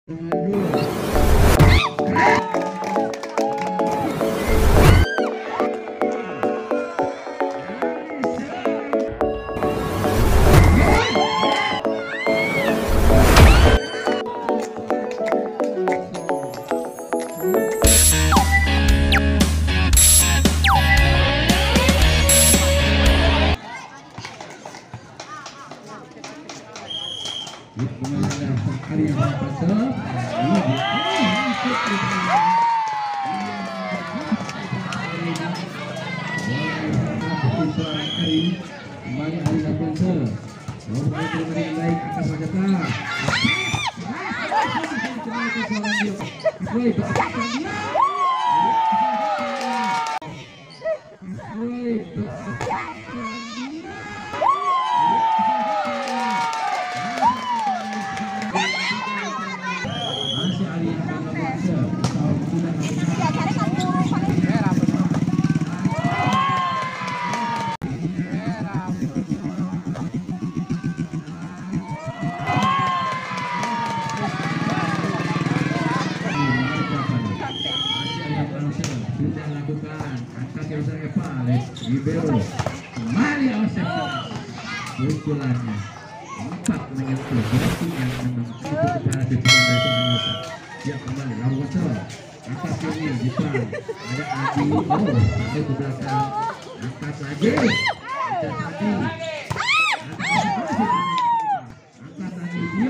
Pukulannya 4 menyentuh berarti yang memang itu kepada dukungan dari seorang Yota. Dia kembali lalu kecil atas ini depan ada Adi sampai ke belakang angkat lagi angkat lagi dia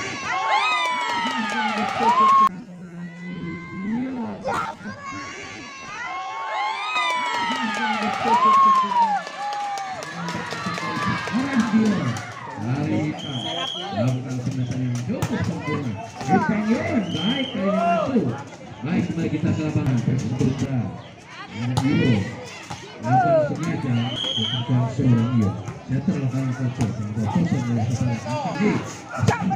baik, kembali kita ke lapangan bersentuh ada Iyo lakukan sengaja bukan seorang Iyo setelah lakukan kocok yang kosong oleh seorang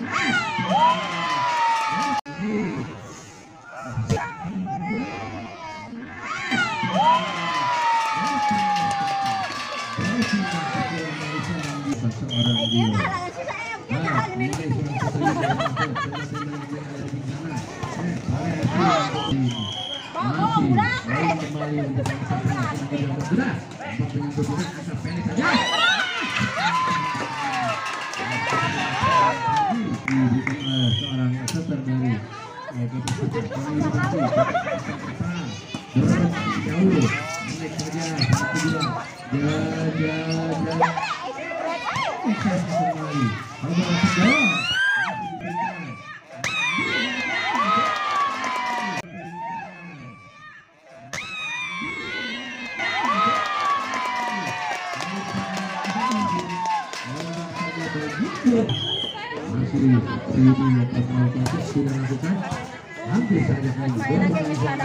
sudah lakukan hampir saja pendek saja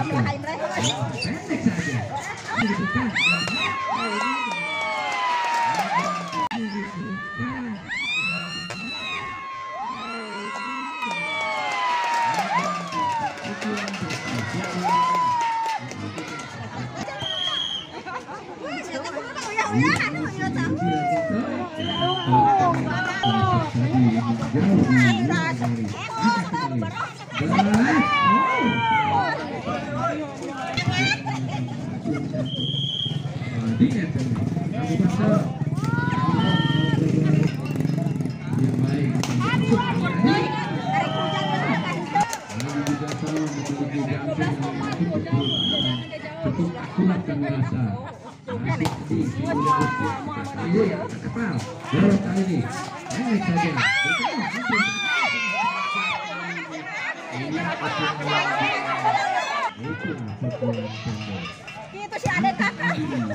itu si adek kakak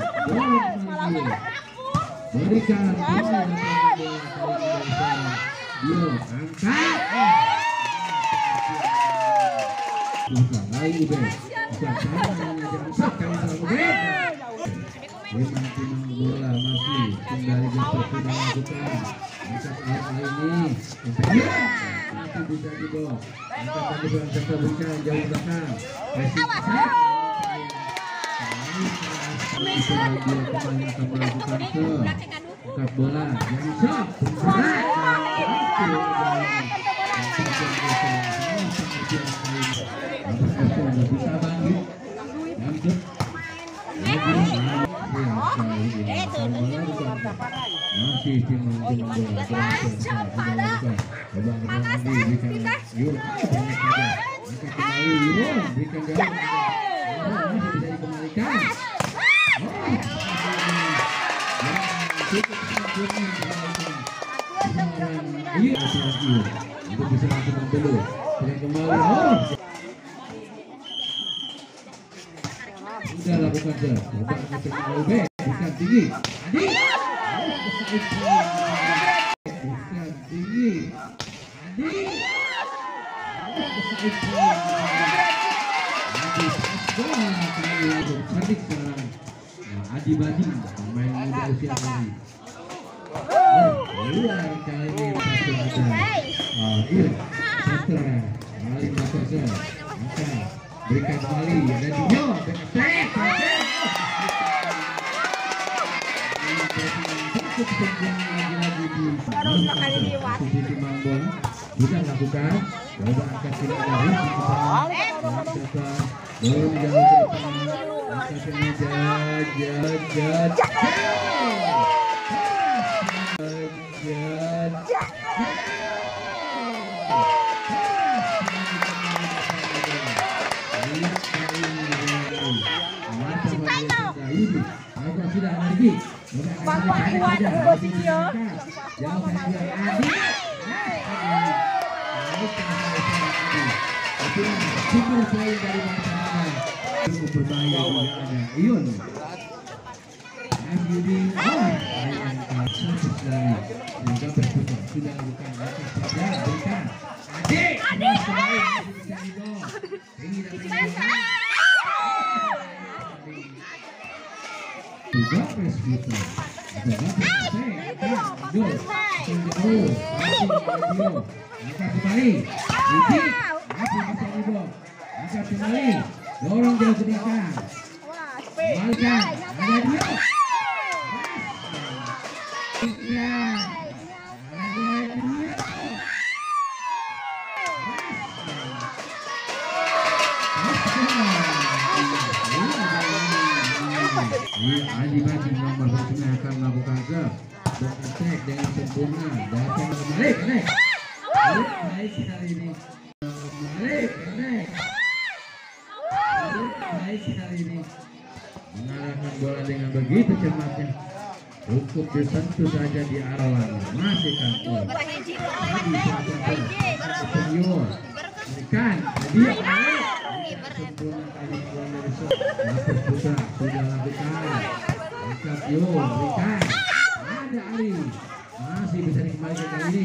berikan dia angkat lagi Ubed timang bola masih kembali seperti melakukan angkat kali ini masih bisa dibawa angkat tadi berangkat berikan jauh belakang angkat bola yang shot masih timang bola untuk bisa langsung membelot kembali. Sudah lakukan sir, coba kita lebih bukan tinggi, Adi, bukan tinggi, Adi, cerdik sekarang. Adi Bading pemain muda usia kali. Luar kali ini satu ada. Iya, Sastra, kembali Sastra, maka berikan kembali ada Dio, sudah lakukan, coba angkat tidak dari belum jauh ke depan, angkat sudah energi. Bapak kuat buat video. Jauh saja Adi. Super poin dari masyarakat. Cukup berbahaya juga ada Ion. Asyudi. Sehingga berputar sudah lakukan langkah saja berikan. Adi. Juga press kita, angkat kembali, angkat kembali, dorong jauh ke belakang, kembalikan, ada dia, Adi Bading nomor 9 akan melakukan serve dan attack dengan sempurna. Datang kembali, baik sekali ini. Baik sekali ini. Mengarahkan bola dengan begitu cermatnya. Cukup disentuh saja di arah lawan. Masih kantor. Senior. Berikan. Dia sempurna kali dari sudah lakukan. Angkat yo, berikan. Ada Ari. Masih bisa dikembalikan kali ini.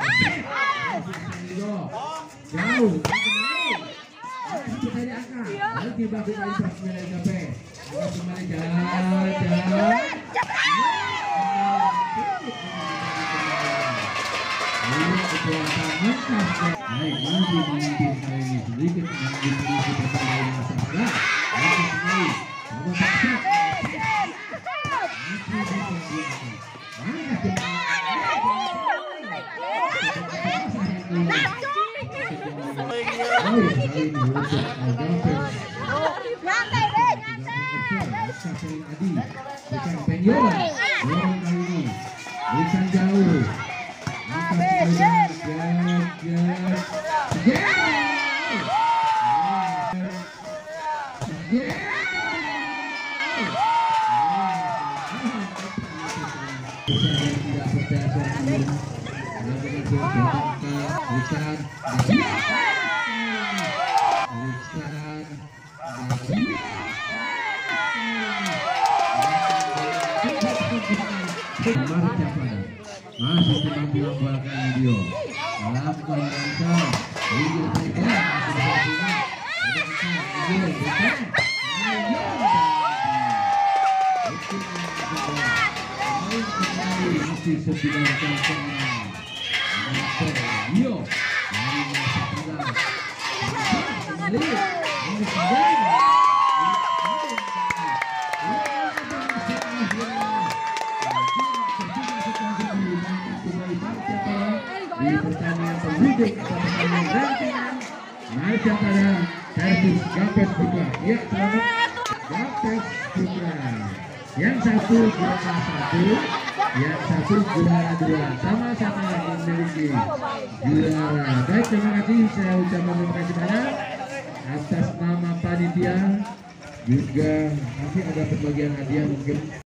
Jauh. Masih bisa diangkat. Nanti bagus kali pasnya dari KP. Kembali jalan. Baik, masih memimpin kali ini sedikit mengambil posisi pertandingan masalah. Masih sekali, coba paksa. Masih penampilan belakang video dalam konten video saya masih sembilan kantong video di pertandingan pembidik Malaysia pada versus Gapes Putra. Ya, selamat Gapes Putra. Yang satu berupa 1, yang satu juara dua, sama-sama memiliki juara. Baik, terima kasih, saya ucapkan terima kasih banyak atas nama panitia. Juga masih ada pembagian hadiah mungkin.